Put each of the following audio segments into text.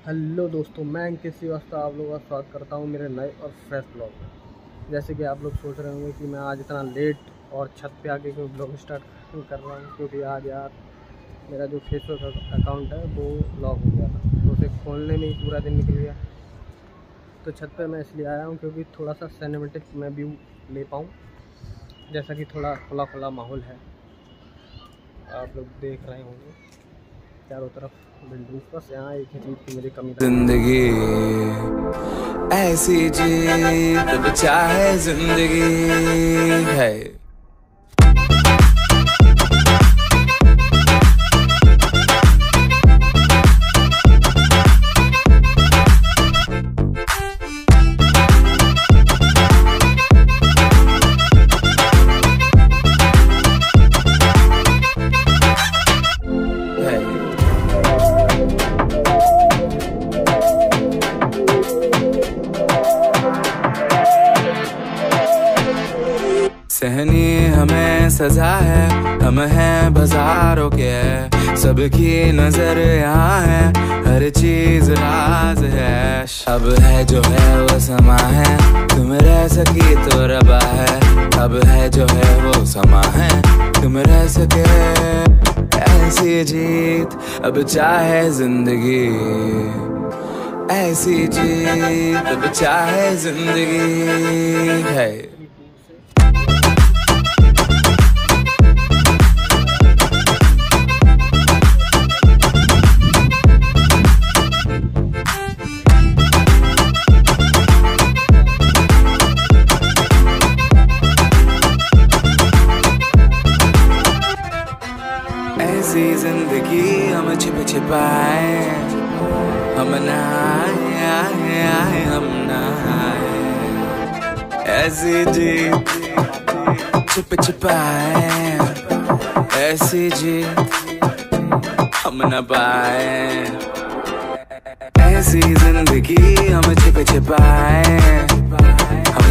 Hello दोस्तों, मैं अंकित श्रीवास्तव आप लोगों का स्वागत करता हूं मेरे नए और फ्रेश ब्लॉग में। जैसे कि आप लोग सोच रहे होंगे कि मैं आज इतना लेट और छत पे आके क्यों ब्लॉग स्टार्ट कर रहा हूं, क्योंकि आज यार मेरा जो फेसबुक अकाउंट है वो लॉक हो गया था, तो उसे खोलने में ही पूरा दिन निकल गया। तो छत पे मैं इसलिए आया हूँ क्योंकि थोड़ा सा सिनेमैटिक मैं व्यू ले पाऊँ, जैसा कि थोड़ा खुला खुला माहौल है। आप लोग देख रहे होंगे चारों तरफ बिल्डिंग्स, बस यहाँ एक ही चीज़ की मुझे कमी। जिंदगी ऐसी जी तब चाहे जिंदगी है। सहनी हमें सजा है, हम हैं बाजारों के, सबकी नजर यहाँ है, हर चीज राज है। अब है जो है वो समा है, तुम रह सकी तो रबा है। अब है जो है वो समा है, तुम रह सके ऐसी जीत। अब चाहे जिंदगी ऐसी जीत, अब चाहे जिंदगी है। ऐसी जिंदगी हम छिप छिपाए, हम नहाए हम नहाए। ऐसी जी छिप छिपाए, ऐसी जी हम न पाए। ऐसी जिंदगी हम छिप छिपाए, हम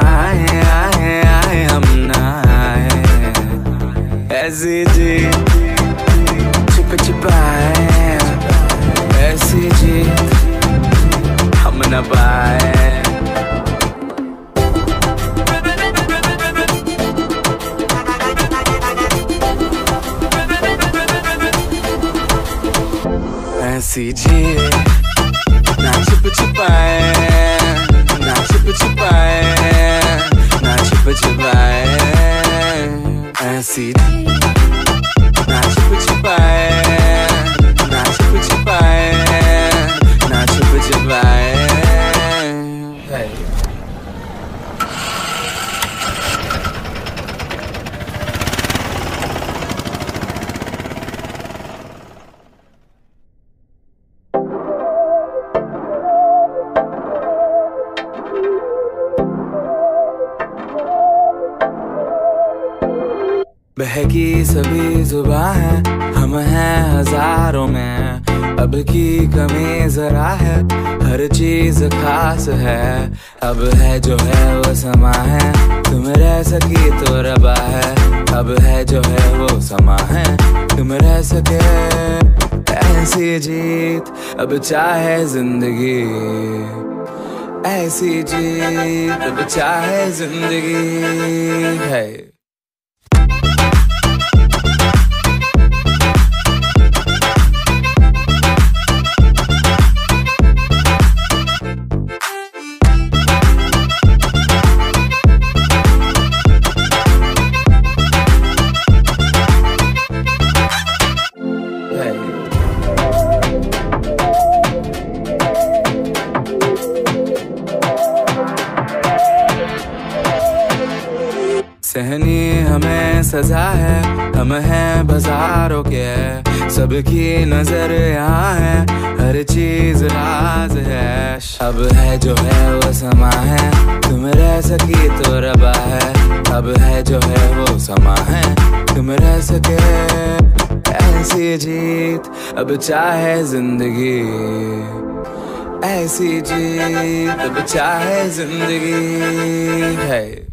नहाए हम नहाए। ऐसी जी छिप छिपाए, ऐसी जी हम न पाए। ऐसी जी ना छिप छिपाए, ना छिप छिपाए, ना छिप छिपाए। ऐसी ना छिप छिपाए, ना छिप छिपाए, ना छिप छिपाए। बहकी सभी जुबां है, हम हैं हजारों में। अब की कमी जरा है, हर चीज खास है। अब है जो है वो समा है, तुम रह सकी तो रबा है। अब है जो है वो समा है, तुम रह सके ऐसी जीत। अब चाहे जिंदगी ऐसी जीत, अब चाहे जिंदगी है। सहनी हमें सजा है, हम हैं बाजारों के, सबकी नजर यहाँ है, हर चीज राज है। अब है जो है वो समा है, तुम रह सकी तो रबा है। अब है जो है वो समा है, तुम रह सके ऐसी जीत। अब चाहे जिंदगी ऐसी जीत, अब चाहे जिंदगी है।